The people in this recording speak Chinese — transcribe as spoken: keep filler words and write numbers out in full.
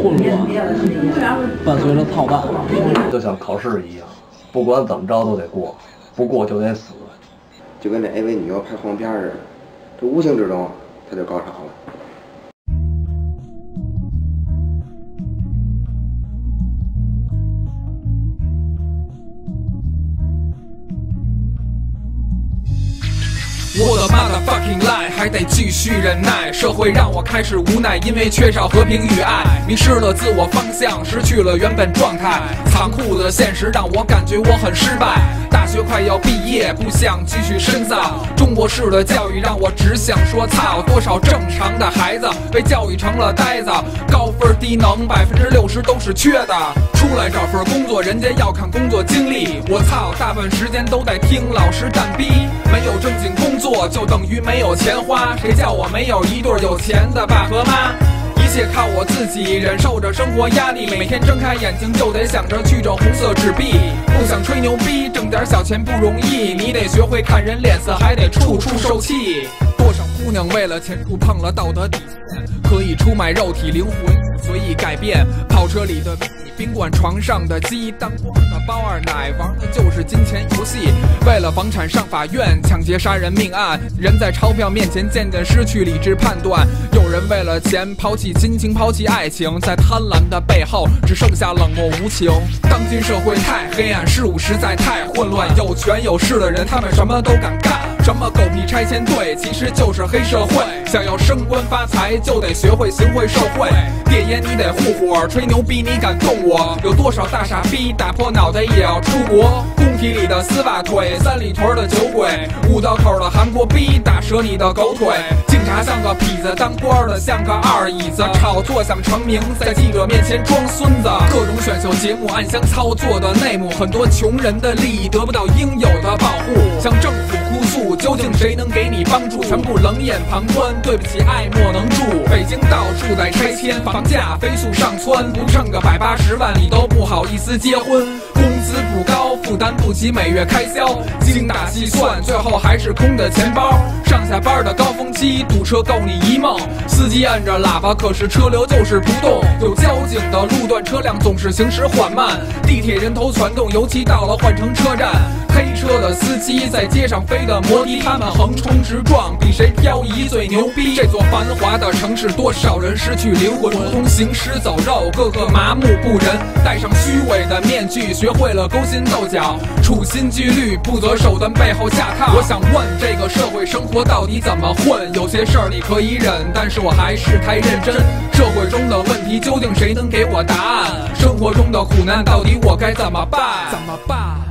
混乱，伴随着操蛋， 就像考试一样，不管怎么着都得过，不过就得死。 就跟这 A V 女优拍黄片似的，这无形之中他就高潮了。 我的妈的 fucking lie， 还得继续忍耐。社会让我开始无奈，因为缺少和平与爱，迷失了自我方向，失去了原本状态。残酷的现实让我感觉我很失败。大学快要毕业，不想继续深造。中国式的教育让我只想说操！多少正常的孩子被教育成了呆子，高分低能，百分之六十都是缺的。出来找份工作，人家要看工作经历。我操，大半时间都在听老师蛋逼，没有正经工作就等于没有钱花。谁叫我没有一对有钱的爸和妈？一切靠我自己，忍受着生活压力，每天睁开眼睛就得想着去挣红色纸币。不想吹牛逼，挣点小钱不容易，你得学会看人脸色，还得处处受气。多少姑娘为了钱触碰了道德底线，可以出卖肉体灵魂，随意改变。跑车里的宾馆床上的鸡，当光的包二奶，玩的就是金钱游戏。为了房产上法院，抢劫杀人命案，人在钞票面前渐渐失去理智判断。有人为了钱抛弃亲情，抛弃爱情，在贪婪的背后只剩下冷漠无情。当今社会太黑暗，事物实在太混乱，有权有势的人他们什么都敢干。什么狗屁拆迁队，其实就是黑社会。想要升官发财，就得学会行贿受贿。戒烟你得护火，吹牛逼你敢动我？有多少大傻逼打破脑袋也要出国？工体里的丝袜腿，三里屯的酒鬼，五道口的韩国逼打折你的狗腿。警察像个痞子，当官的像个二椅子，炒作想成名，在记者面前装孙子。各种选秀节目暗箱操作的内幕，很多穷人的利益得不到应有的保护。向政府哭诉，究竟谁能给你帮助？全部冷眼旁观，对不起爱莫能助。北京到处在拆迁，房价飞速上蹿，不挣个百八十万你都不好意思结婚。工资不高，负担不起每月开销，精打细算，最后还是空的钱包。上下班的高峰期，堵车够你一梦。司机按着喇叭，可是车流就是不动。有交警的路段，车辆总是行驶缓慢。地铁人头攒动，尤其到了换乘车站。黑车的司机在街上飞的摩的，他们横冲直撞，比谁漂移最牛逼。这座繁华的城市，多少人失去灵魂，如同行尸走肉，个个麻木不仁，戴上虚伪的面具，学会了勾心斗角，处心积虑，不择手段背后下套。我想问，这个社会生活到底怎么混？有些事儿你可以忍，但是我还是太认真。社会中的问题，究竟谁能给我答案？生活中的苦难，到底我该怎么办？怎么办？